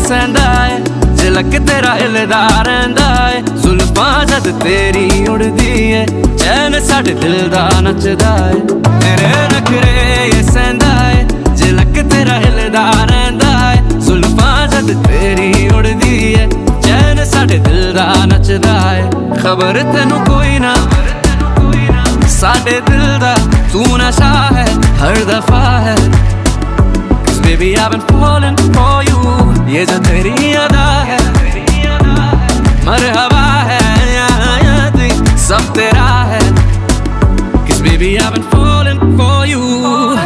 सहंदा है, झलक तेरा हिलदा रहिंदा है। जुल्फां जद तेरी उड़दी है, चैन साडे दिल दा नचदा है। तेरे नखरे ये सहंदा है, झलक तेरा हिलदा रहिंदा है। जुल्फां जद तेरी उड़दी है, चैन साडे दिल दा नचदा है। खबर तेनू कोई ना साडे दिल दा तू नशा है हर दफा है। Cause baby I've been falling for you, ये जो तेरी अदा है मरहबा है सब तेरा है। Cause baby I've been falling for you।